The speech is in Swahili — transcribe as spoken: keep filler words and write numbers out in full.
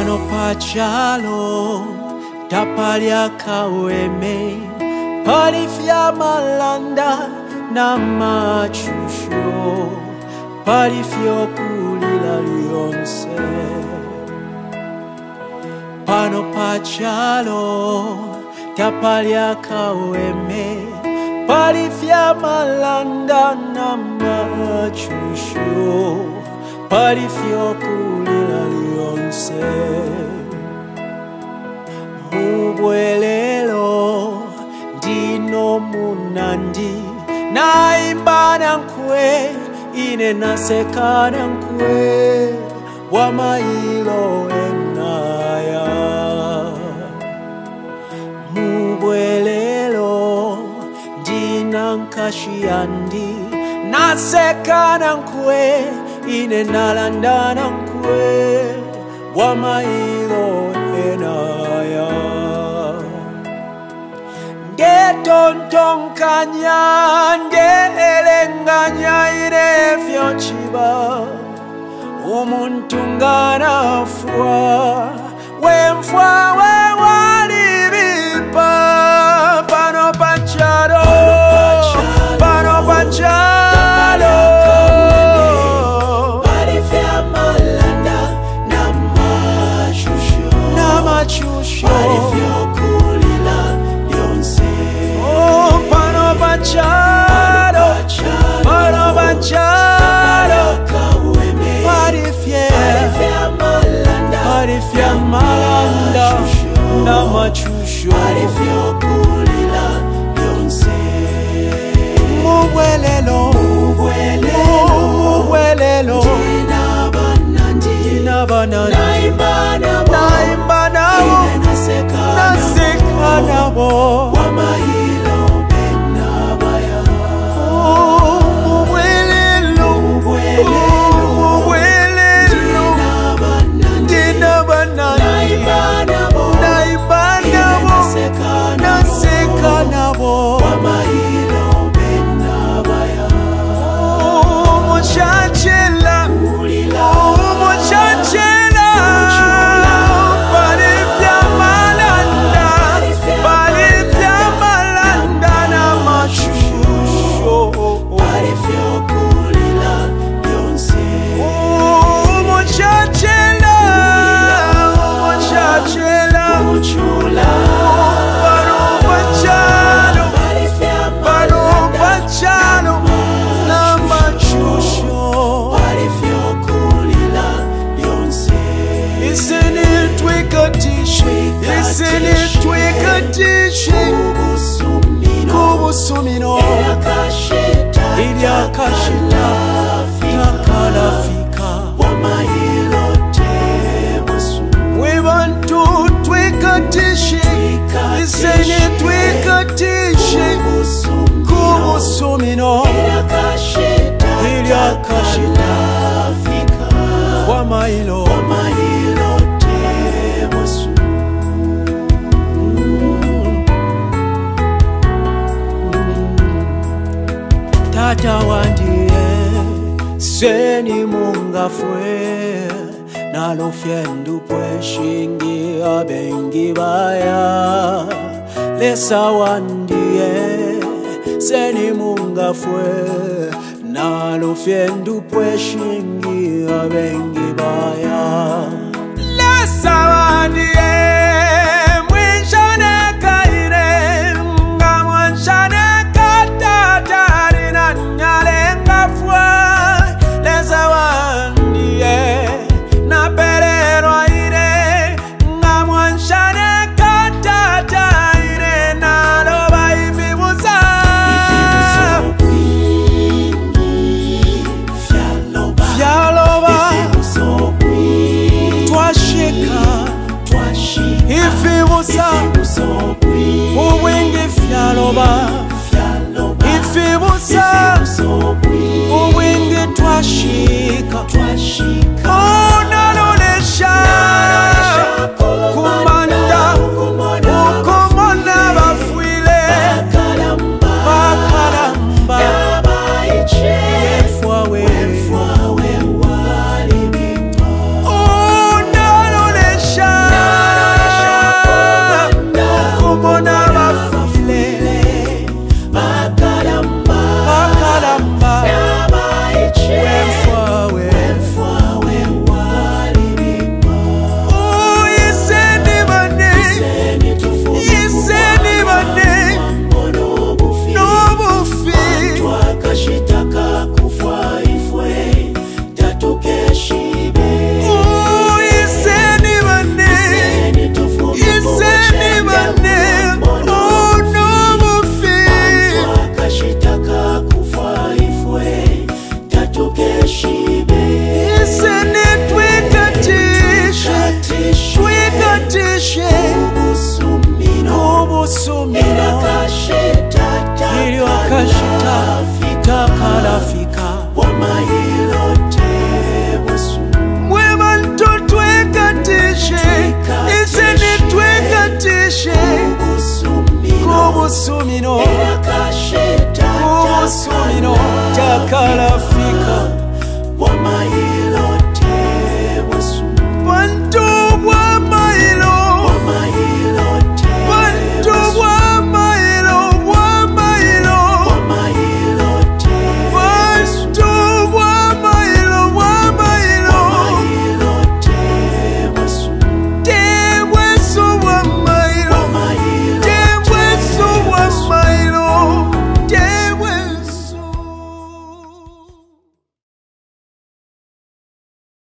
Pano pachalo tapalya kaweme palifya malanda na machusho palifyo kulila lyonse. Pano pachalo tapalya kaweme palifya malanda na machusho palifyo kulila lyonse. Mubwelelo dino munandi naimba nankwe ine naseka nankwe wamailo enaya. Mubwelelo dina nkashiyandi naseka nankwe ine nalanda nankwe wamailo enaya. Nde tontonkanya nde elenganya irefyo chiba umuntu nganafwa wemfwa wewalibipa. Pano pachalo pano pachalo palifya malanda na machusho na machusho palifyo kulila lyonse. Oh, pano pachalo pano pachalo palifya malanda palifya malanda na machusho palifyo kulila lyonse. Mubwelelo mubwelelo dina banandi naimba nabo naseka nabo wamailo benabaya. Mubwelelo mubwelelo dina banandi naimba nabo naseka nabo wamailo benabaya. Muchachela muchachela palifya malanda palifya malanda na machusho palifyo kulila lyonse. Muchachela muchachela muchula pano pachalo pano pachalo na machusho palifyo kulila lyonse. Isini twikatishi isini twikatishi kubusumino ilyakashita nakalafika wamailo tebusu. Wibantu twikatishi isini twikatishi kubusumino ilyakashita wamailo wamailo tebusu. Tata wandie seni mungafwe nalofyendu pweshingi abengi baya. Lesa wandie seni mungafwe nalofyendu pweshingi abengi